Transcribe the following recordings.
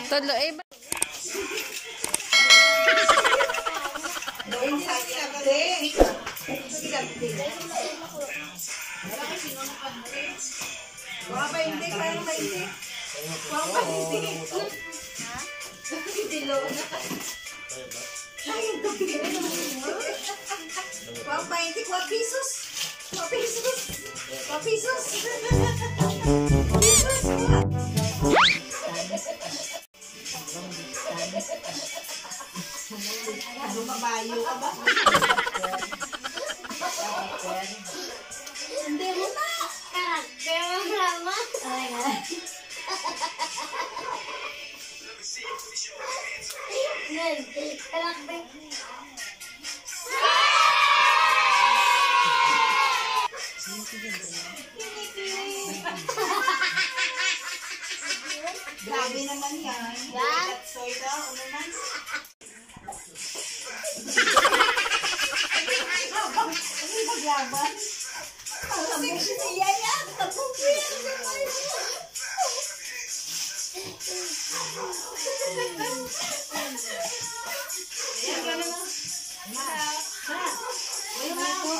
Todo eh. Baka hindi, kaya hindi. Baka hindi. Hindi lo. Ay, ito bigay naman mo. Baka hindi, 4 pesos. 4 pesos. 4 pesos. Pesos. Ano mabayo ka ba? Hindi mo na. Karakter mo naman. Ay, ay. Yan. Karakter. Grabe naman yan. Yan? Soy daw, ano naman? Ano yung maglaban? Parang sexy niya yan. Tapukin. Yan, gano'n mo. Ayun na ako.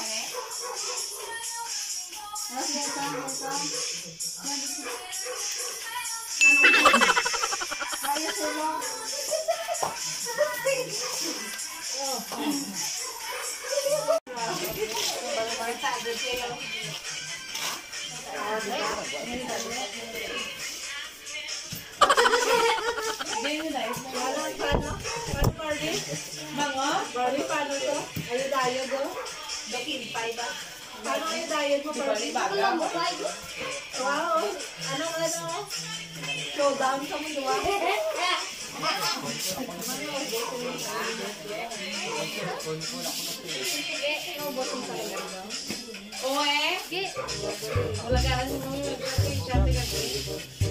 Ayos mo. Bali, paano to? Ayo tayo do? Dakimpay ba? Paano kayo tayo mo? Wow! Ano? Showdown ka mo doon? Oe? Wala ka ano mo.